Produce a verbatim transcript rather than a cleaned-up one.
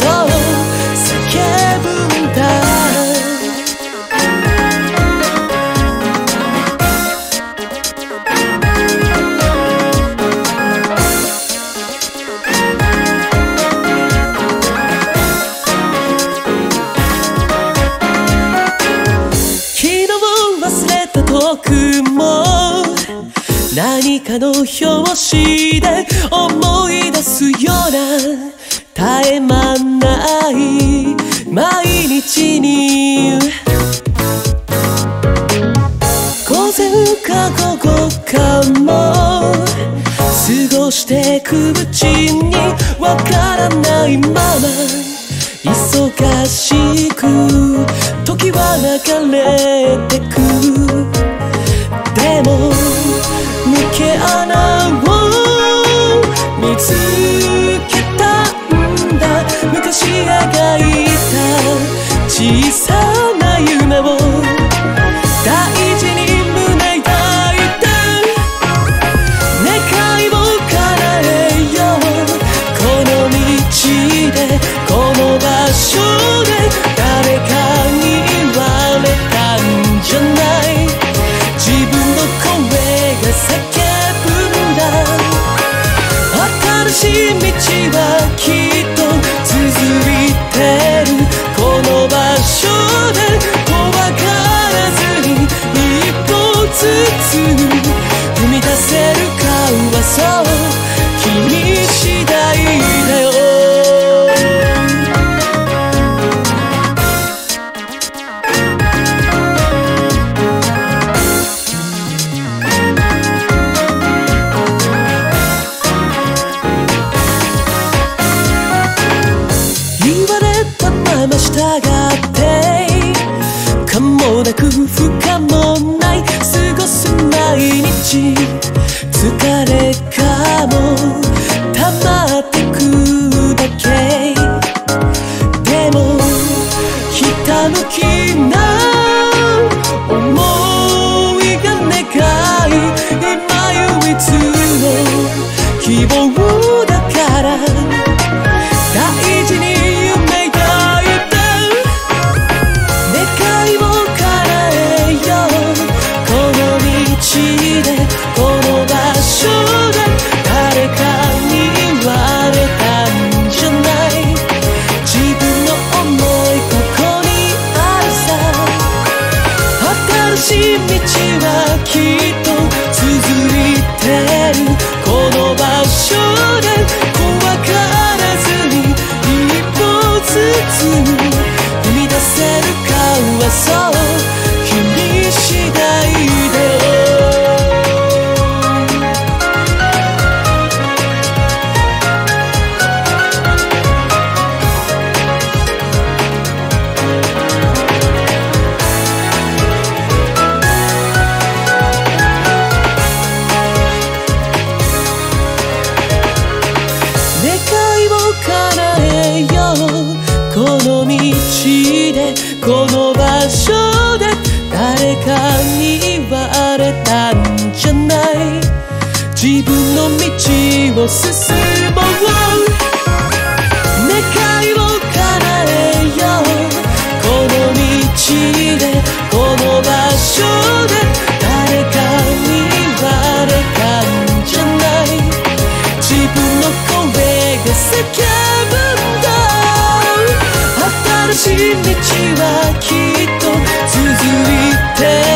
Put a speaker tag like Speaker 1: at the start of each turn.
Speaker 1: そう叫ぶんだ。昨日忘れた遠くも何かの表紙で思い出すような絶え間ない毎日に、午前か午後かも過ごしてくうちにわからないまま忙しく時は流れてく。でも抜け穴を見つけたんだ。昔描いた小さな夢を大事に胸抱いて願いを叶えよう。この道でこの場所で誰かに言われたんじゃない。自分の声が叫ぶんだ。新しい道はきっと続いてる。この場所で怖がらずに一歩ずつ踏み出せるかはそう君次第だよ。従って可もなく不可もない過ごす毎日。疲れかも溜まってくだけ。でもひたむきな思いが願い今唯一の希望だから大事にこの場所で誰かに言われたんじゃない。自分の想いここにあるさ。新しい道はきっと続いてる。この場所で怖がらずに一歩ずつ踏み出せるかはそう君次第だよ。この道でこの場所で誰かに言われたんじゃない。自分の道を進もう。願いを叶えよう。この道でこの場所で誰かに言われたんじゃない。自分の声が叫ぶんだ。新しい道はきっと続いて